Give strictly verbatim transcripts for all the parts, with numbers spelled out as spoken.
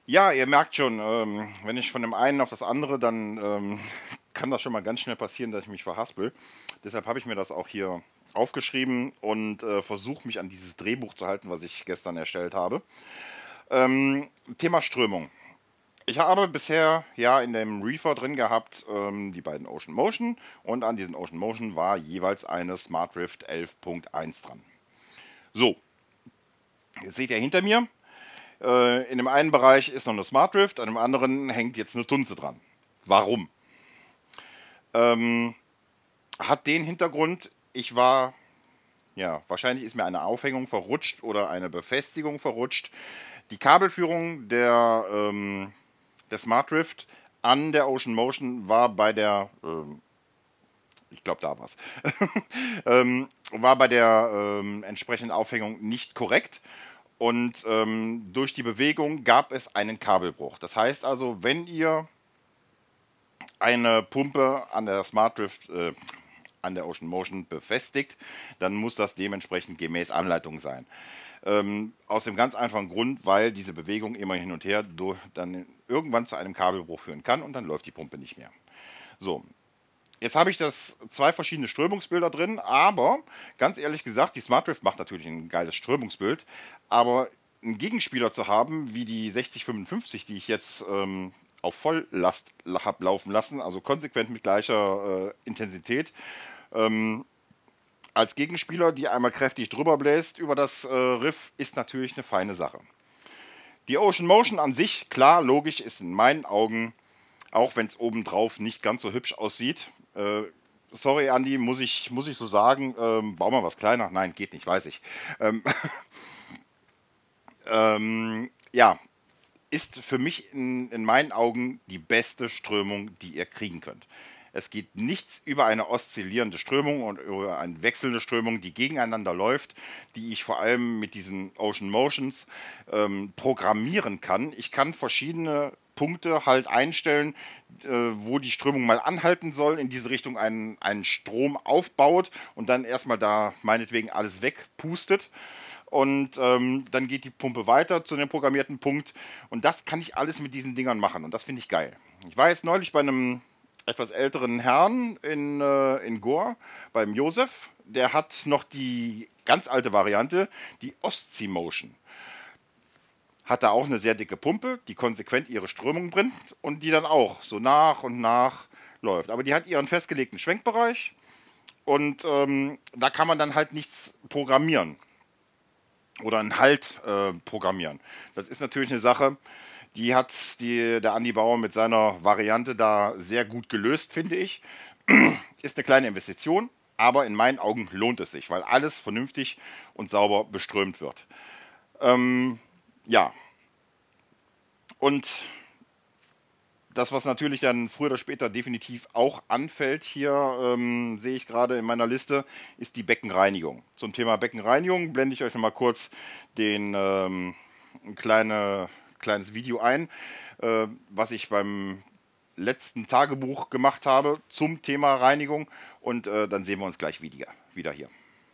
Ja, ihr merkt schon, ähm, wenn ich von dem einen auf das andere, dann ähm, kann das schon mal ganz schnell passieren, dass ich mich verhaspel. Deshalb habe ich mir das auch hier aufgeschrieben und äh, versuche mich an dieses Drehbuch zu halten, was ich gestern erstellt habe. Ähm, Thema Strömung. Ich habe bisher ja in dem Reefer drin gehabt ähm, die beiden Ocean Motion und an diesen Ocean Motion war jeweils eine Smart Drift elf Punkt eins dran. So, jetzt seht ihr hinter mir, äh, in dem einen Bereich ist noch eine Smart Drift, an dem anderen hängt jetzt eine Tunze dran. Warum? Ähm, Hat den Hintergrund, ich war, ja, wahrscheinlich ist mir eine Aufhängung verrutscht oder eine Befestigung verrutscht. Die Kabelführung der, ähm, der Smart Drift an der Ocean Motion war bei der, ähm, ich glaube, da war es, ähm, war bei der ähm, entsprechenden Aufhängung nicht korrekt. Und ähm, durch die Bewegung gab es einen Kabelbruch. Das heißt also, wenn ihr eine Pumpe an der Smart Drift, äh, an der Ocean Motion befestigt, dann muss das dementsprechend gemäß Anleitung sein. Ähm, aus dem ganz einfachen Grund, weil diese Bewegung immer hin und her durch, dann irgendwann zu einem Kabelbruch führen kann und dann läuft die Pumpe nicht mehr. So, jetzt habe ich das zwei verschiedene Strömungsbilder drin, aber ganz ehrlich gesagt, die Smart Drift macht natürlich ein geiles Strömungsbild, aber einen Gegenspieler zu haben, wie die sechzig fünfundfünfzig, die ich jetzt ähm, auf Volllast habe laufen lassen, also konsequent mit gleicher äh, Intensität, ähm, als Gegenspieler, die einmal kräftig drüber bläst über das äh, Riff, ist natürlich eine feine Sache. Die Ocean Motion an sich, klar, logisch, ist in meinen Augen, auch wenn es obendrauf nicht ganz so hübsch aussieht, äh, sorry, Andi, muss ich, muss ich so sagen, ähm, bau mal was kleiner. Nein, geht nicht, weiß ich. Ähm, ähm, ja, ist für mich in, in meinen Augen die beste Strömung, die ihr kriegen könnt. Es geht nichts über eine oszillierende Strömung und über eine wechselnde Strömung, die gegeneinander läuft, die ich vor allem mit diesen Ocean Motions ähm, programmieren kann. Ich kann verschiedene Punkte halt einstellen, äh, wo die Strömung mal anhalten soll, in diese Richtung einen, einen Strom aufbaut und dann erstmal da meinetwegen alles wegpustet und ähm, dann geht die Pumpe weiter zu dem programmierten Punkt und das kann ich alles mit diesen Dingern machen und das finde ich geil. Ich war jetzt neulich bei einem etwas älteren Herrn in, äh, in Goa, beim Josef, der hat noch die ganz alte Variante, die Ostsee-Motion. Hat da auch eine sehr dicke Pumpe, die konsequent ihre Strömung bringt und die dann auch so nach und nach läuft. Aber die hat ihren festgelegten Schwenkbereich und ähm, da kann man dann halt nichts programmieren oder einen Halt äh, programmieren. Das ist natürlich eine Sache, die hat die, der Andi Bauer mit seiner Variante da sehr gut gelöst, finde ich. Ist eine kleine Investition, aber in meinen Augen lohnt es sich, weil alles vernünftig und sauber beströmt wird. Ähm, ja, und das, was natürlich dann früher oder später definitiv auch anfällt, hier ähm, sehe ich gerade in meiner Liste, ist die Beckenreinigung. Zum Thema Beckenreinigung blende ich euch nochmal kurz den ähm, ein kleine, kleines Video ein, äh, was ich beim letzten Tagebuch gemacht habe zum Thema Reinigung und äh, dann sehen wir uns gleich wieder, wieder hier.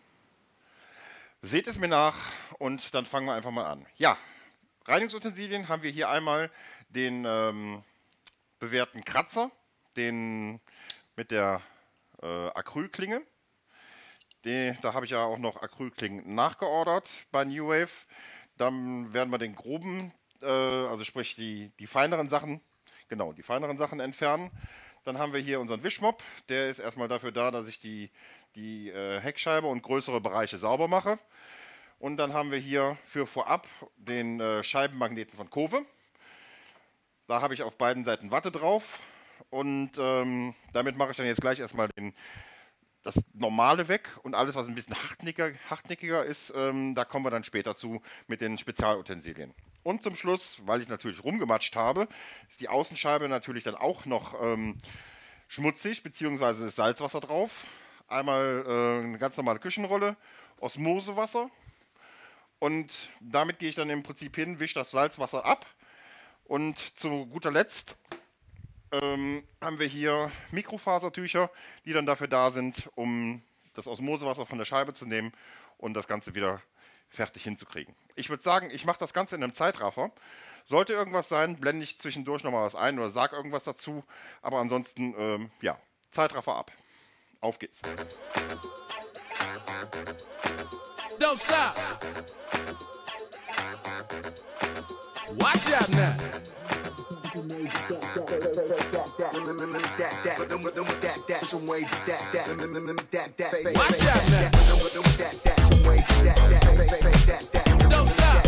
Seht es mir nach und dann fangen wir einfach mal an. Ja, Reinigungsutensilien haben wir hier einmal den ähm, bewährten Kratzer, den mit der äh, Acrylklinge. Die, da habe ich ja auch noch Acrylklingen nachgeordert bei New Wave. Dann werden wir den groben, äh, also sprich die, die feineren Sachen, genau, die feineren Sachen entfernen. Dann haben wir hier unseren Wischmopp. Der ist erstmal dafür da, dass ich die, die äh, Heckscheibe und größere Bereiche sauber mache. Und dann haben wir hier für vorab den äh, Scheibenmagneten von Kove. Da habe ich auf beiden Seiten Watte drauf. Und ähm, damit mache ich dann jetzt gleich erstmal den, das Normale weg. Und alles, was ein bisschen hartnäckiger, hartnäckiger ist, ähm, da kommen wir dann später zu mit den Spezialutensilien. Und zum Schluss, weil ich natürlich rumgematscht habe, ist die Außenscheibe natürlich dann auch noch ähm, schmutzig, beziehungsweise ist Salzwasser drauf. Einmal äh, eine ganz normale Küchenrolle, Osmosewasser. Und damit gehe ich dann im Prinzip hin, wische das Salzwasser ab. Und zu guter Letzt ähm, haben wir hier Mikrofasertücher, die dann dafür da sind, um das Osmosewasser von der Scheibe zu nehmen und das Ganze wieder fertig hinzukriegen. Ich würde sagen, ich mache das Ganze in einem Zeitraffer. Sollte irgendwas sein, blende ich zwischendurch nochmal was ein oder sag irgendwas dazu. Aber ansonsten, ähm, ja, Zeitraffer ab. Auf geht's. Don't stop. Watch out now. Watch out now. Don't stop.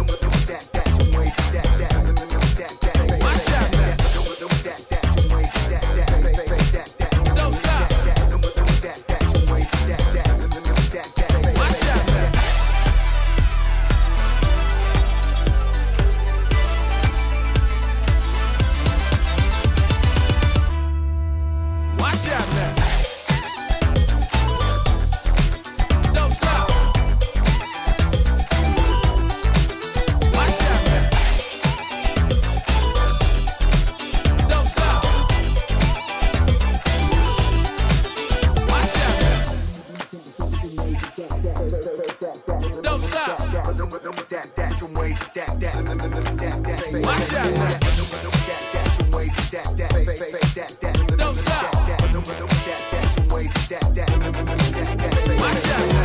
Watch out now. Don't stop. Watch out now. Watch out now. Don't stop. Watch out now. Don't stop. Watch out now. Don't stop. Watch out now. Don't stop. Watch out now.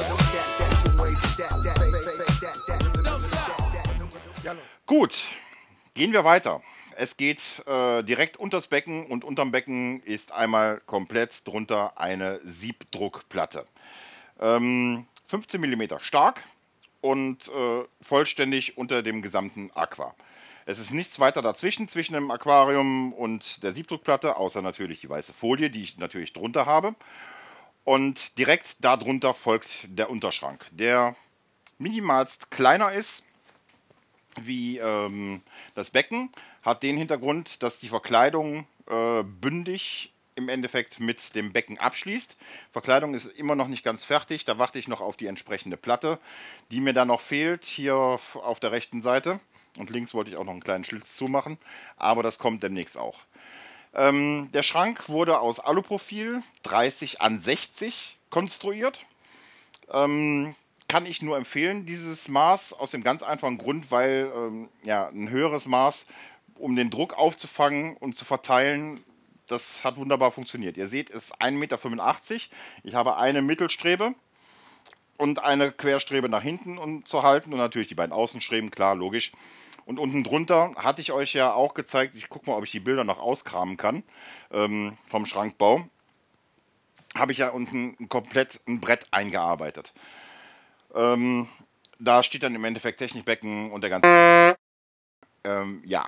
Gut, gehen wir weiter. Es geht äh, direkt unters Becken und unterm Becken ist einmal komplett drunter eine Siebdruckplatte. Ähm, fünfzehn Millimeter stark und äh, vollständig unter dem gesamten Aqua. Es ist nichts weiter dazwischen, zwischen dem Aquarium und der Siebdruckplatte, außer natürlich die weiße Folie, die ich natürlich drunter habe. Und direkt darunter folgt der Unterschrank, der minimalst kleiner ist wie ähm, das Becken, hat den Hintergrund, dass die Verkleidung äh, bündig im Endeffekt mit dem Becken abschließt. Verkleidung ist immer noch nicht ganz fertig, da warte ich noch auf die entsprechende Platte, die mir dann noch fehlt, hier auf der rechten Seite. Und links wollte ich auch noch einen kleinen Schlitz zumachen, aber das kommt demnächst auch. Ähm, der Schrank wurde aus Aluprofil dreißig an sechzig konstruiert. Ähm, kann ich nur empfehlen, dieses Maß, aus dem ganz einfachen Grund, weil ähm, ja, ein höheres Maß, um den Druck aufzufangen und zu verteilen, das hat wunderbar funktioniert. Ihr seht, es ist ein Meter fünfundachtzig. Ich habe eine Mittelstrebe und eine Querstrebe nach hinten um zu halten und natürlich die beiden Außenstreben, klar, logisch. Und unten drunter hatte ich euch ja auch gezeigt, ich gucke mal, ob ich die Bilder noch auskramen kann, ähm, vom Schrankbau, habe ich ja unten komplett ein Brett eingearbeitet. Ähm, da steht dann im Endeffekt Technikbecken und der ganze... Ähm, ja.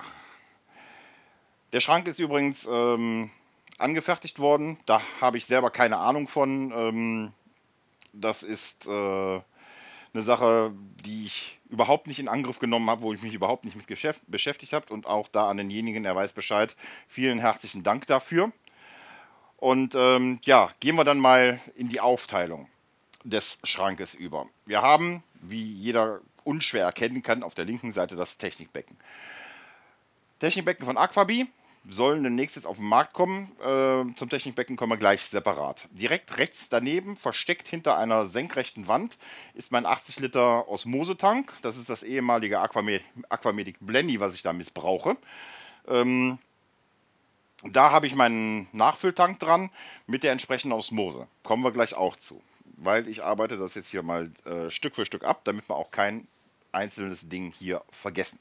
Der Schrank ist übrigens ähm, angefertigt worden, da habe ich selber keine Ahnung von. Ähm, das ist... Äh, eine Sache, die ich überhaupt nicht in Angriff genommen habe, wo ich mich überhaupt nicht mit Geschäft beschäftigt habe. Und auch da an denjenigen, der weiß Bescheid, vielen herzlichen Dank dafür. Und ähm, ja, gehen wir dann mal in die Aufteilung des Schrankes über. Wir haben, wie jeder unschwer erkennen kann, auf der linken Seite das Technikbecken. Technikbecken von Aquabi sollen demnächst jetzt auf den Markt kommen. Äh, zum Technikbecken kommen wir gleich separat. Direkt rechts daneben, versteckt hinter einer senkrechten Wand, ist mein achtzig Liter Osmosetank. Das ist das ehemalige Aquamed Aquamedic Blenny, was ich da missbrauche. Ähm, da habe ich meinen Nachfülltank dran mit der entsprechenden Osmose. Kommen wir gleich auch zu. Weil ich arbeite das jetzt hier mal äh, Stück für Stück ab, damit wir auch kein einzelnes Ding hier vergessen.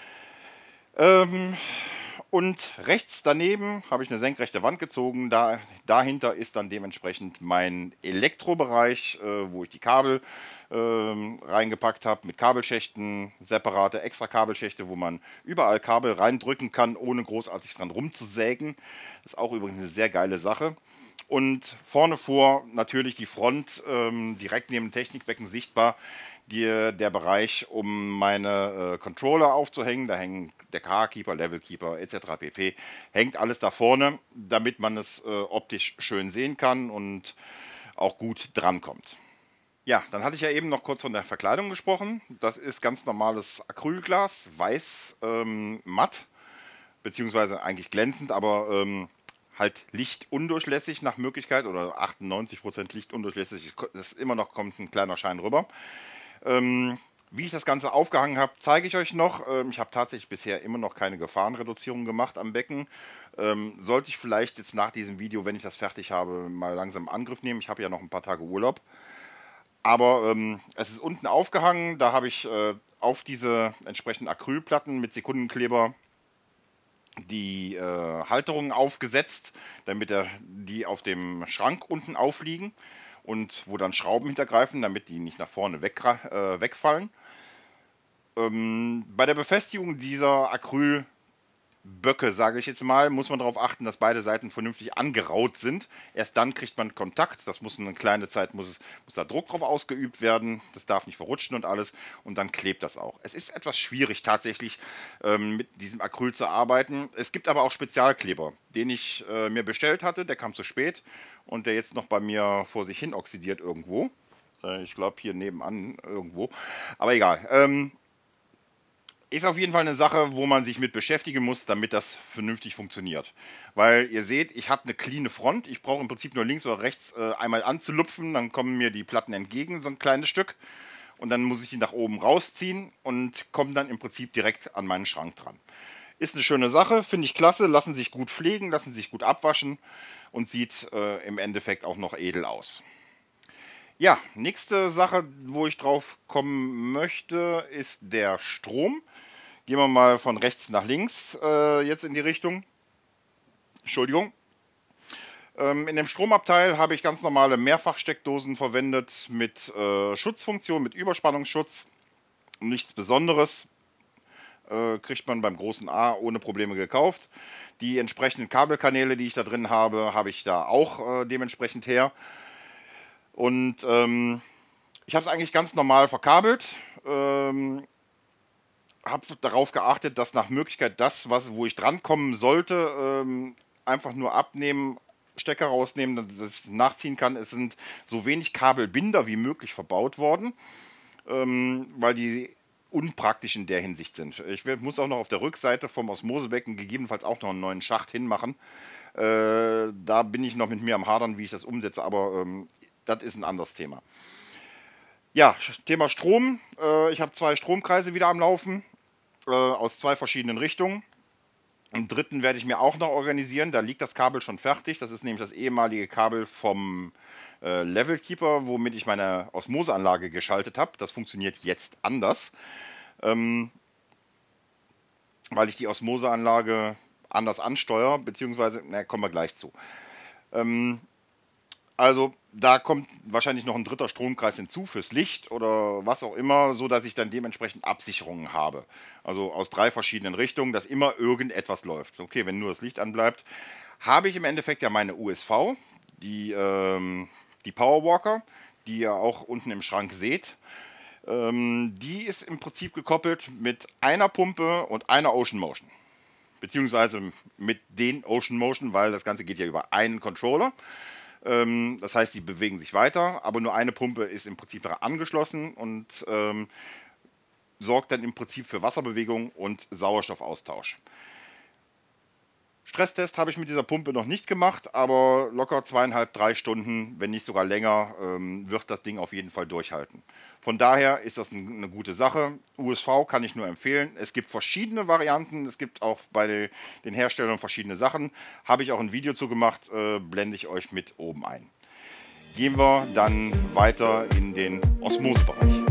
Ähm... Und rechts daneben habe ich eine senkrechte Wand gezogen. Da, dahinter ist dann dementsprechend mein Elektrobereich, äh, wo ich die Kabel äh, reingepackt habe mit Kabelschächten, separate extra Kabelschächte, wo man überall Kabel reindrücken kann, ohne großartig dran rumzusägen. Das ist auch übrigens eine sehr geile Sache. Und vorne vor natürlich die Front, ähm, direkt neben dem Technikbecken sichtbar, die, der Bereich, um meine äh, Controller aufzuhängen. Da hängen der Car-Keeper, Level-Keeper et cetera pp. Hängt alles da vorne, damit man es äh, optisch schön sehen kann und auch gut drankommt. Ja, dann hatte ich ja eben noch kurz von der Verkleidung gesprochen. Das ist ganz normales Acrylglas, weiß, ähm, matt, beziehungsweise eigentlich glänzend, aber ähm, halt lichtundurchlässig nach Möglichkeit oder achtundneunzig Prozent lichtundurchlässig. Das ist immer noch kommt ein kleiner Schein rüber. Ähm, Wie ich das Ganze aufgehangen habe, zeige ich euch noch. Ähm, ich habe tatsächlich bisher immer noch keine Gefahrenreduzierung gemacht am Becken. Ähm, sollte ich vielleicht jetzt nach diesem Video, wenn ich das fertig habe, mal langsam in Angriff nehmen. Ich habe ja noch ein paar Tage Urlaub. Aber ähm, es ist unten aufgehangen. Da habe ich äh, auf diese entsprechenden Acrylplatten mit Sekundenkleber die äh, Halterungen aufgesetzt, damit er, die auf dem Schrank unten aufliegen und wo dann Schrauben hintergreifen, damit die nicht nach vorne weg, äh, wegfallen. Ähm, bei der Befestigung dieser Acrylböcke, sage ich jetzt mal, muss man darauf achten, dass beide Seiten vernünftig angeraut sind. Erst dann kriegt man Kontakt. Das muss eine kleine Zeit, muss, es, muss da Druck drauf ausgeübt werden. Das darf nicht verrutschen und alles. Und dann klebt das auch. Es ist etwas schwierig tatsächlich ähm, mit diesem Acryl zu arbeiten. Es gibt aber auch Spezialkleber, den ich äh, mir bestellt hatte. Der kam zu spät und der jetzt noch bei mir vor sich hin oxidiert irgendwo. Äh, ich glaube hier nebenan irgendwo. Aber egal. Ähm, Ist auf jeden Fall eine Sache, wo man sich mit beschäftigen muss, damit das vernünftig funktioniert. Weil ihr seht, ich habe eine cleane Front. Ich brauche im Prinzip nur links oder rechts äh, einmal anzulupfen. Dann kommen mir die Platten entgegen, so ein kleines Stück. Und dann muss ich die nach oben rausziehen und komme dann im Prinzip direkt an meinen Schrank dran. Ist eine schöne Sache, finde ich klasse. Lassen sich gut pflegen, lassen sich gut abwaschen und sieht äh, im Endeffekt auch noch edel aus. Ja, nächste Sache, wo ich drauf kommen möchte, ist der Strom. Gehen wir mal von rechts nach links äh, jetzt in die Richtung. Entschuldigung. Ähm, in dem Stromabteil habe ich ganz normale Mehrfachsteckdosen verwendet mit äh, Schutzfunktion, mit Überspannungsschutz. Nichts Besonderes. Äh, kriegt man beim großen A ohne Probleme gekauft. Die entsprechenden Kabelkanäle, die ich da drin habe, habe ich da auch äh, dementsprechend her. Und ähm, ich habe es eigentlich ganz normal verkabelt. Ähm, habe darauf geachtet, dass nach Möglichkeit das, was, wo ich drankommen sollte, ähm, einfach nur abnehmen, Stecker rausnehmen, dass ich nachziehen kann. Es sind so wenig Kabelbinder wie möglich verbaut worden, ähm, weil die unpraktisch in der Hinsicht sind. Ich muss auch noch auf der Rückseite vom Osmosebecken gegebenenfalls auch noch einen neuen Schacht hinmachen. Äh, da bin ich noch mit mir am Hadern, wie ich das umsetze, aber ähm, das ist ein anderes Thema. Ja, Thema Strom. Äh, ich habe zwei Stromkreise wieder am Laufen, äh, aus zwei verschiedenen Richtungen. Einen dritten werde ich mir auch noch organisieren. Da liegt das Kabel schon fertig. Das ist nämlich das ehemalige Kabel vom äh, Level Keeper, womit ich meine Osmoseanlage geschaltet habe. Das funktioniert jetzt anders, ähm, weil ich die Osmoseanlage anders ansteuere, beziehungsweise, na, kommen wir gleich zu. Ähm, Also da kommt wahrscheinlich noch ein dritter Stromkreis hinzu fürs Licht oder was auch immer, so dass ich dann dementsprechend Absicherungen habe. Also aus drei verschiedenen Richtungen, dass immer irgendetwas läuft. Okay, wenn nur das Licht anbleibt, habe ich im Endeffekt ja meine U S V, die, ähm, die Powerwalker, die ihr auch unten im Schrank seht. Ähm, die ist im Prinzip gekoppelt mit einer Pumpe und einer Ocean Motion. Beziehungsweise mit den Ocean Motion, weil das Ganze geht ja über einen Controller. Das heißt, die bewegen sich weiter, aber nur eine Pumpe ist im Prinzip daran angeschlossen und ähm, sorgt dann im Prinzip für Wasserbewegung und Sauerstoffaustausch. Stresstest habe ich mit dieser Pumpe noch nicht gemacht, aber locker zweieinhalb, drei Stunden, wenn nicht sogar länger, ähm, wird das Ding auf jeden Fall durchhalten. Von daher ist das eine gute Sache. U S V kann ich nur empfehlen. Es gibt verschiedene Varianten, es gibt auch bei den Herstellern verschiedene Sachen. Habe ich auch ein Video zu gemacht, äh, blende ich euch mit oben ein. Gehen wir dann weiter in den Osmosebereich.